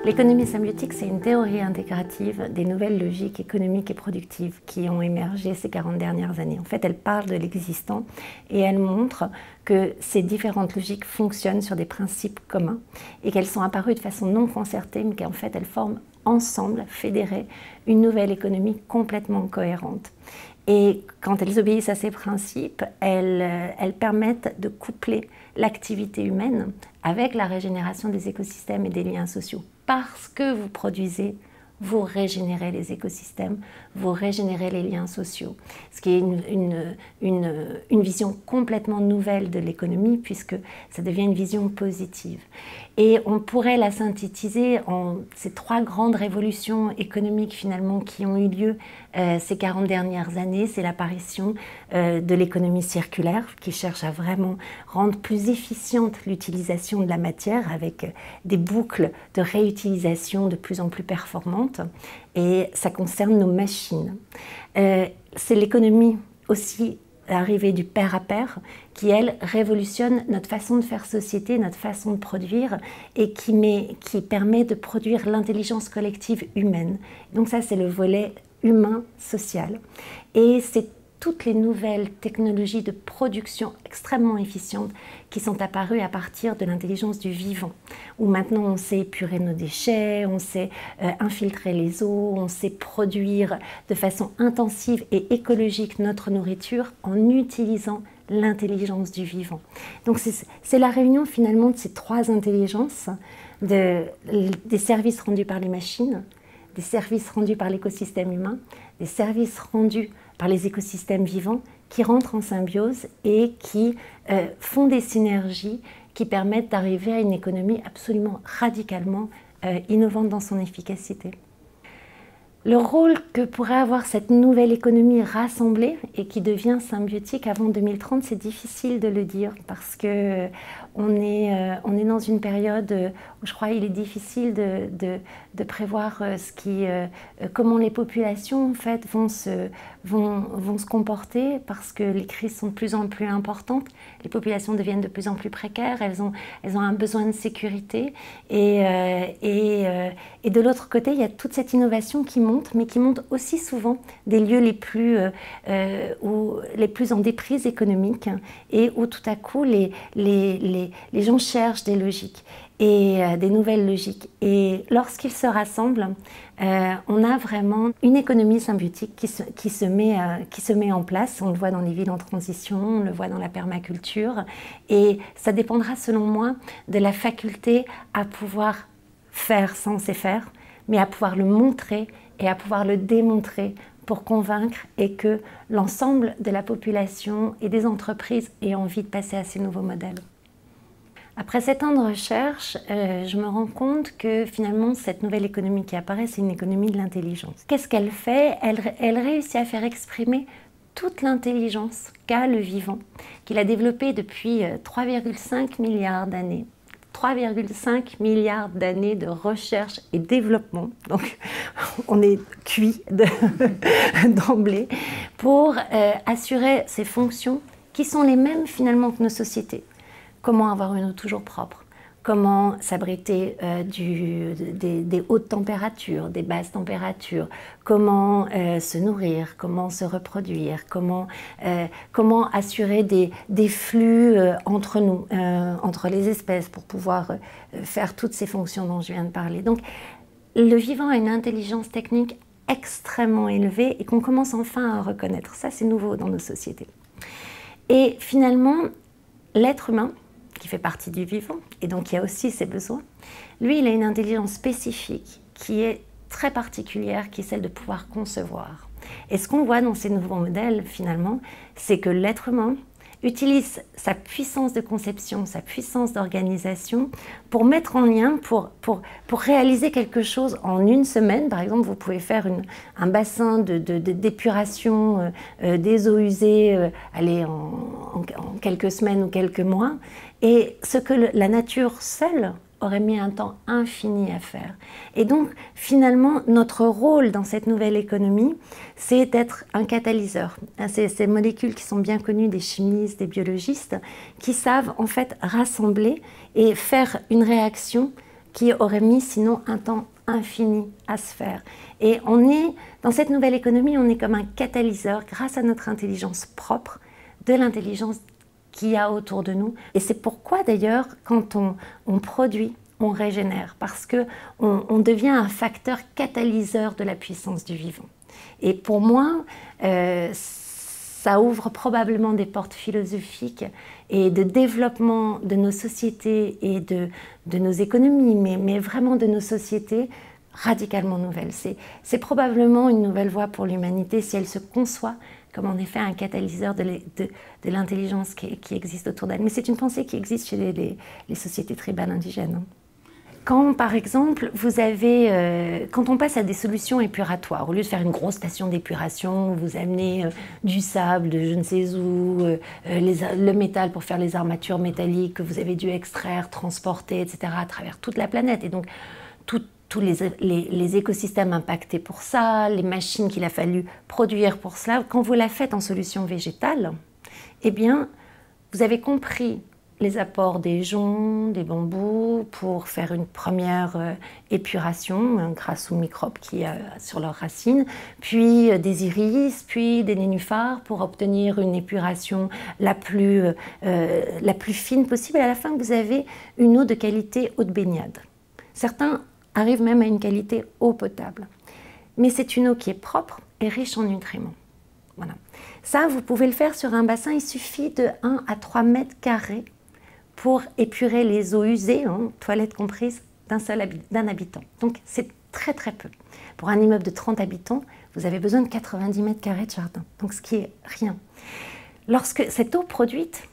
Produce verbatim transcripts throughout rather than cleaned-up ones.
L'économie symbiotique, c'est une théorie intégrative des nouvelles logiques économiques et productives qui ont émergé ces quarante dernières années. En fait, elle parle de l'existant et elle montre que ces différentes logiques fonctionnent sur des principes communs et qu'elles sont apparues de façon non concertée, mais qu'en fait, elles forment ensemble, fédérées, une nouvelle économie complètement cohérente. Et quand elles obéissent à ces principes, elles, elles permettent de coupler l'activité humaine avec la régénération des écosystèmes et des liens sociaux. Parce que vous produisez, vous régénérez les écosystèmes, vous régénérez les liens sociaux. Ce qui est une, une, une, une vision complètement nouvelle de l'économie, puisque ça devient une vision positive. Et on pourrait la synthétiser en ces trois grandes révolutions économiques finalement qui ont eu lieu euh, ces quarante dernières années. C'est l'apparition euh, de l'économie circulaire qui cherche à vraiment rendre plus efficiente l'utilisation de la matière avec des boucles de réutilisation de plus en plus performantes. Et ça concerne nos machines. Euh, c'est l'économie aussi l'arrivée du pair à pair qui, elle, révolutionne notre façon de faire société, notre façon de produire et qui, met, qui permet de produire l'intelligence collective humaine. Donc ça, c'est le volet humain-social. Et c'est toutes les nouvelles technologies de production extrêmement efficientes qui sont apparues à partir de l'intelligence du vivant, où maintenant on sait épurer nos déchets, on sait euh, infiltrer les eaux, on sait produire de façon intensive et écologique notre nourriture en utilisant l'intelligence du vivant. Donc c'est la réunion finalement de ces trois intelligences, de, des services rendus par les machines, des services rendus par l'écosystème humain, des services rendus par les écosystèmes vivants qui rentrent en symbiose et qui euh, font des synergies qui permettent d'arriver à une économie absolument radicalement euh, innovante dans son efficacité. Le rôle que pourrait avoir cette nouvelle économie rassemblée et qui devient symbiotique avant deux mille trente, c'est difficile de le dire parce que on est, euh, on est dans une période où je crois qu'il est difficile de, de, de prévoir ce qui, euh, comment les populations en fait, vont, se, vont, vont se comporter parce que les crises sont de plus en plus importantes, les populations deviennent de plus en plus précaires, elles ont, elles ont un besoin de sécurité et, euh, et, euh, et de l'autre côté, il y a toute cette innovation qui monte, mais qui monte aussi souvent des lieux les plus, euh, euh, où, les plus en déprise économique et où tout à coup les, les, les, les gens cherchent des logiques et euh, des nouvelles logiques. Et lorsqu'ils se rassemblent, euh, on a vraiment une économie symbiotique qui se, qui, se met, euh, qui se met en place. On le voit dans les villes en transition, on le voit dans la permaculture. Et ça dépendra selon moi de la faculté à pouvoir faire sans se faire, mais à pouvoir le montrer et à pouvoir le démontrer pour convaincre et que l'ensemble de la population et des entreprises aient envie de passer à ces nouveaux modèles. Après sept ans de recherche, euh, je me rends compte que finalement cette nouvelle économie qui apparaît, c'est une économie de l'intelligence. Qu'est-ce qu'elle fait? elle, elle réussit à faire exprimer toute l'intelligence qu'a le vivant, qu'il a développée depuis trois virgule cinq milliards d'années. trois virgule cinq milliards d'années de recherche et développement, donc on est cuit d'emblée, pour euh, assurer ces fonctions qui sont les mêmes finalement que nos sociétés. Comment avoir une eau toujours propre, comment s'abriter euh, des, des hautes températures, des basses températures, comment euh, se nourrir, comment se reproduire, comment, euh, comment assurer des, des flux euh, entre nous, euh, entre les espèces pour pouvoir euh, faire toutes ces fonctions dont je viens de parler. Donc le vivant a une intelligence technique extrêmement élevée et qu'on commence enfin à reconnaître. Ça, c'est nouveau dans nos sociétés. Et finalement, l'être humain, qui fait partie du vivant, et donc il y a aussi ses besoins, lui, il a une intelligence spécifique qui est très particulière, qui est celle de pouvoir concevoir. Et ce qu'on voit dans ces nouveaux modèles, finalement, c'est que l'être humain utilise sa puissance de conception, sa puissance d'organisation pour mettre en lien, pour, pour, pour réaliser quelque chose en une semaine. Par exemple, vous pouvez faire une, un bassin de, de, de, d'épuration euh, euh, des eaux usées euh, allez, en, en, en quelques semaines ou quelques mois. Et ce que le, la nature seule aurait mis un temps infini à faire. Et donc, finalement, notre rôle dans cette nouvelle économie, c'est d'être un catalyseur. C'est ces molécules qui sont bien connues des chimistes, des biologistes, qui savent en fait rassembler et faire une réaction qui aurait mis sinon un temps infini à se faire. Et on est, dans cette nouvelle économie, on est comme un catalyseur, grâce à notre intelligence propre, de l'intelligence qu'il y a autour de nous. Et c'est pourquoi d'ailleurs, quand on, on produit, on régénère, parce qu'on on devient un facteur catalyseur de la puissance du vivant. Et pour moi, euh, ça ouvre probablement des portes philosophiques et de développement de nos sociétés et de, de nos économies, mais, mais vraiment de nos sociétés radicalement nouvelles. C'est probablement une nouvelle voie pour l'humanité si elle se conçoit comme en effet un catalyseur de l'intelligence qui, qui existe autour d'elle. Mais c'est une pensée qui existe chez les, les, les sociétés tribales indigènes. Quand, par exemple, vous avez, euh, quand on passe à des solutions épuratoires, au lieu de faire une grosse station d'épuration, vous amenez euh, du sable de je ne sais où, euh, les, le métal pour faire les armatures métalliques que vous avez dû extraire, transporter, et cetera à travers toute la planète. Et donc, tout, tous les, les, les écosystèmes impactés pour ça, les machines qu'il a fallu produire pour cela, quand vous la faites en solution végétale, eh bien, vous avez compris les apports des joncs, des bambous pour faire une première euh, épuration hein, grâce aux microbes qu'il y a sur leurs racines, puis euh, des iris, puis des nénuphars pour obtenir une épuration la plus, euh, la plus fine possible. Et à la fin, vous avez une eau de qualité eau de baignade. Certains arrivent même à une qualité eau potable. Mais c'est une eau qui est propre et riche en nutriments. Voilà. Ça, vous pouvez le faire sur un bassin, il suffit de un à trois mètres carrés pour épurer les eaux usées, hein, toilettes comprises, d'un seul d'un habitant. Donc c'est très très peu. Pour un immeuble de trente habitants, vous avez besoin de quatre-vingt-dix mètres carrés de jardin, donc ce qui est rien. Lorsque cette eau produite,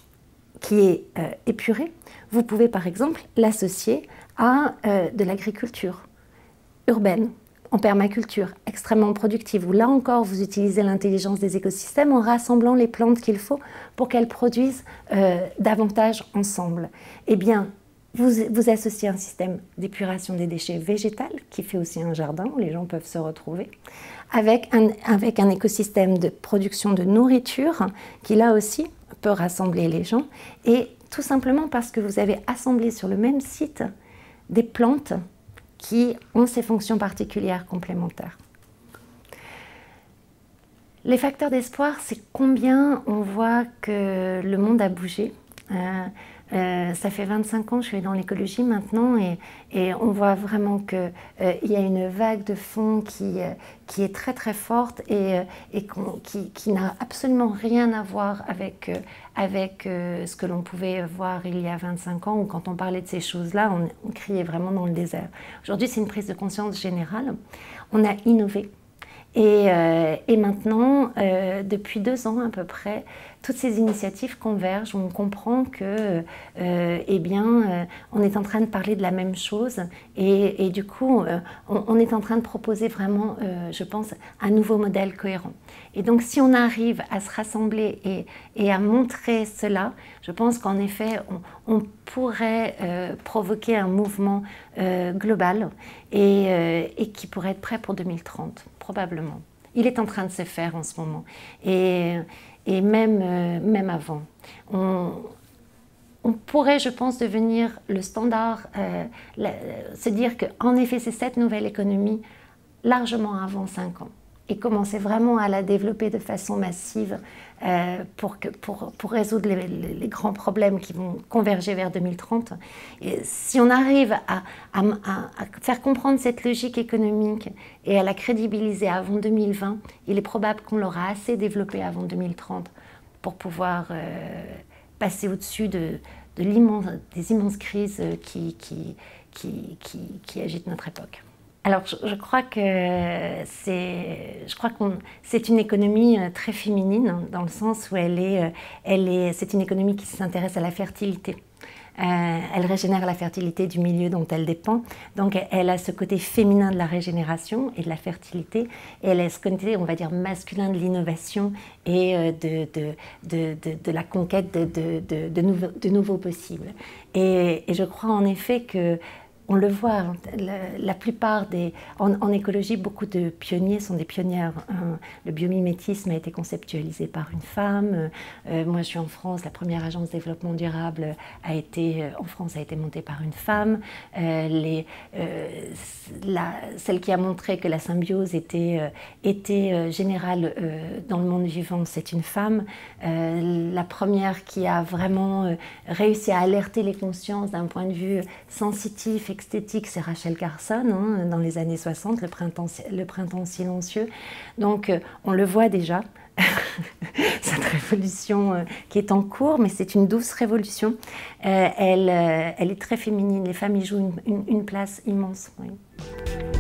qui est euh, épurée, vous pouvez par exemple l'associer à euh, de l'agriculture urbaine, en permaculture, extrêmement productive, où là encore vous utilisez l'intelligence des écosystèmes en rassemblant les plantes qu'il faut pour qu'elles produisent euh, davantage ensemble. Eh bien, vous, vous associez un système d'épuration des déchets végétales, qui fait aussi un jardin où les gens peuvent se retrouver, avec un, avec un écosystème de production de nourriture qui là aussi peut rassembler les gens, et tout simplement parce que vous avez assemblé sur le même site des plantes qui ont ces fonctions particulières complémentaires. Les facteurs d'espoir, c'est combien on voit que le monde a bougé. Euh, euh, ça fait vingt-cinq ans que je suis dans l'écologie maintenant et, et on voit vraiment qu'il euh, y a une vague de fond qui, euh, qui est très très forte et, euh, et qui, qui n'a absolument rien à voir avec, euh, avec euh, ce que l'on pouvait voir il y a vingt-cinq ans où quand on parlait de ces choses-là, on, on criait vraiment dans le désert. Aujourd'hui, c'est une prise de conscience générale. On a innové. Et, euh, et maintenant, euh, depuis deux ans à peu près, toutes ces initiatives convergent. On comprend que, euh, eh bien, euh, on est en train de parler de la même chose et, et du coup, euh, on, on est en train de proposer vraiment, euh, je pense, un nouveau modèle cohérent. Et donc, si on arrive à se rassembler et, et à montrer cela, je pense qu'en effet, on, on pourrait euh, provoquer un mouvement euh, global et, euh, et qui pourrait être prêt pour deux mille trente, probablement. Il est en train de se faire en ce moment. Et, et même, euh, même avant. On, on pourrait, je pense, devenir le standard, euh, la, se dire qu'en effet, c'est cette nouvelle économie largement avant cinq ans. Et commencer vraiment à la développer de façon massive euh, pour, que, pour, pour résoudre les, les, les grands problèmes qui vont converger vers deux mille trente. Et si on arrive à, à, à faire comprendre cette logique économique et à la crédibiliser avant deux mille vingt, il est probable qu'on l'aura assez développée avant deux mille trente pour pouvoir euh, passer au-dessus de, de l'immense, des immenses crises qui, qui, qui, qui, qui agitent notre époque. Alors, je, je crois que c'est, je crois qu'on, c'est une économie très féminine dans le sens où elle est, elle est, c'est une économie qui s'intéresse à la fertilité. Euh, elle régénère la fertilité du milieu dont elle dépend. Donc, elle a ce côté féminin de la régénération et de la fertilité. Et elle a ce côté, on va dire, masculin de l'innovation et de, de, de, de, de la conquête de, de, de, de, nouveaux, de nouveaux possibles. Et, et je crois en effet que on le voit, la, la plupart des... En, en écologie, beaucoup de pionniers sont des pionnières. Hein. Le biomimétisme a été conceptualisé par une femme. Euh, moi, je suis en France, la première agence de développement durable a été, en France a été montée par une femme. Euh, les, euh, la, celle qui a montré que la symbiose était, euh, était euh, générale euh, dans le monde vivant, c'est une femme. Euh, la première qui a vraiment euh, réussi à alerter les consciences d'un point de vue sensitif, esthétique, c'est Rachel Carson, hein, dans les années soixante, le printemps, le printemps silencieux. Donc euh, on le voit déjà, cette révolution euh, qui est en cours, mais c'est une douce révolution. Euh, elle, euh, elle est très féminine, les femmes y jouent une, une, une place immense. Oui.